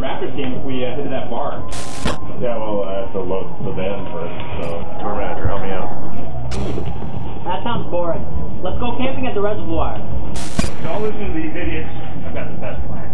Raptors game if we hit that bar. Yeah, well, I have to load the van first, so tour manager, help me out. That sounds boring. Let's go camping at the reservoir. Don't listen to these idiots. I've got the best plan.